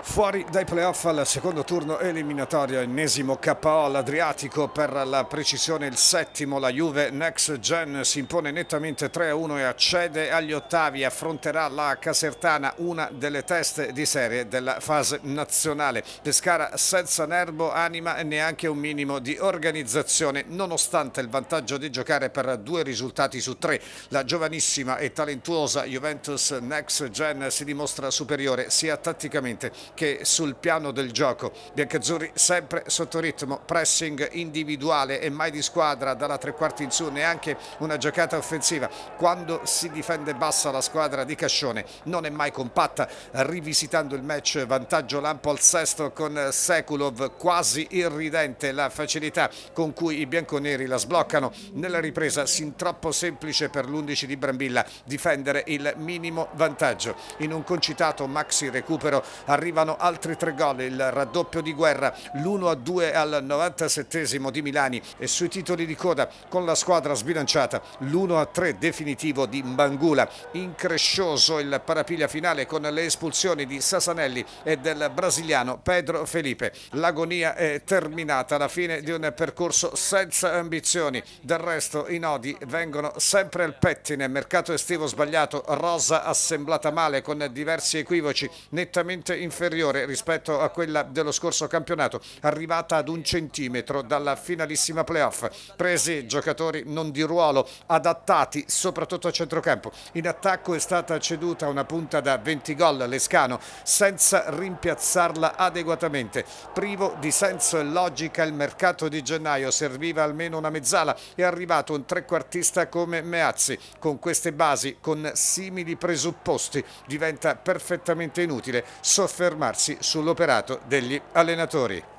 Fuori dai playoff al secondo turno eliminatorio, ennesimo KO all'Adriatico, per la precisione il settimo. La Juve Next Gen si impone nettamente 3-1 e accede agli ottavi. Affronterà la Casertana, una delle teste di serie della fase nazionale. Pescara senza nervo, anima e neanche un minimo di organizzazione, nonostante il vantaggio di giocare per 2 risultati su 3. La giovanissima e talentuosa Juventus Next Gen si dimostra superiore sia tatticamente che sul piano del gioco. Biancazzurri sempre sotto ritmo, pressing individuale e mai di squadra dalla tre quarti in su, neanche una giocata offensiva. Quando si difende bassa la squadra di Cascione non è mai compatta. Rivisitando il match, vantaggio lampo al sesto con Sekulov, quasi irridente la facilità con cui i bianconeri la sbloccano. Nella ripresa sin troppo semplice per l'11 di Brambilla difendere il minimo vantaggio. In un concitato maxi recupero arrivano altri 3 gol, il raddoppio di Guerra, l'1-2 al 97esimo di Milani, e sui titoli di coda con la squadra sbilanciata l'1-3 definitivo di Mbangula. Increscioso il parapiglia finale con le espulsioni di Sasanelli e del brasiliano Pedro Felipe. L'agonia è terminata, la fine di un percorso senza ambizioni. Del resto i nodi vengono sempre al pettine: mercato estivo sbagliato, rosa assemblata male con diversi equivoci, nettamente inferiore rispetto a quella dello scorso campionato, arrivata ad 1 centimetro dalla finalissima playoff. Presi giocatori non di ruolo, adattati soprattutto a centrocampo. In attacco è stata ceduta una punta da 20 gol, Lescano, senza rimpiazzarla adeguatamente. Privo di senso e logica il mercato di gennaio, serviva almeno una mezzala, è arrivato un trequartista come Meazzi. Con queste basi, con simili presupposti, diventa perfettamente inutile soffermarsi sull'operato degli allenatori.